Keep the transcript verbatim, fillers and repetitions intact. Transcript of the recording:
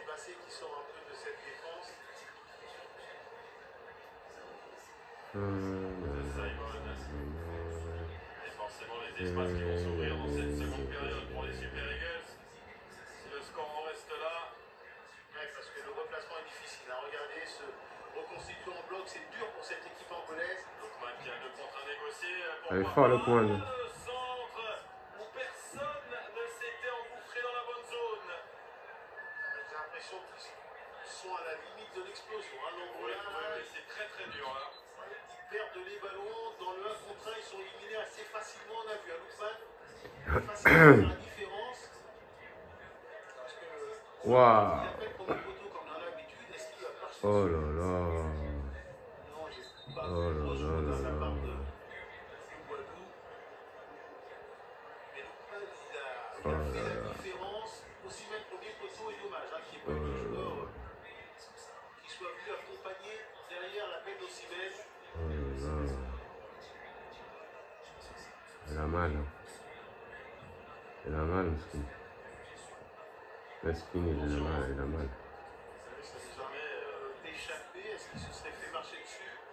déplacé qui sort un peu de cette défense. Et forcément les espaces qui vont s'ouvrir dans cette seconde période pour les Super Eagles. Si le score en reste là, ouais, parce que le replacement est difficile. Hein. Regardez, se reconstituer en bloc, c'est dur pour cette équipe angolaise. Lookman qui a deux contre un négocié. Elle est fort, Lookman. Le centre où personne ne s'était engouffré dans la bonne zone. J'ai l'impression qu'ils sont à la limite de l'explosion. Hein. Oui, oui, c'est très très dur là. Ils perdent les ballons. Dans le un contre un, ils sont éliminés assez facilement. On a vu à Lookman. Facilement la différence. Parce que Waouh. il appelle comme un poteau comme dans l'habitude. Est-ce qu'il va marcher Oh dessus? là là. Non, j'ai pas Oh vu là grosse là faute là de la là. part de, de Boadou. Mais Lookman, il a, il Oh a là fait la là. différence. Aussi même premier poteau est dommage, hein, qu'il n'y ait Oh pas eu de là joueur là. qui soit venu accompagner derrière l'appel d'Osimhen. Oh là là. Elle a mal. Hein. Elle a mal, Mesquine. Mesquine, il a mal, il a mal. Ça ne jamais euh, échappé. Est-ce qu'il se serait fait marcher dessus?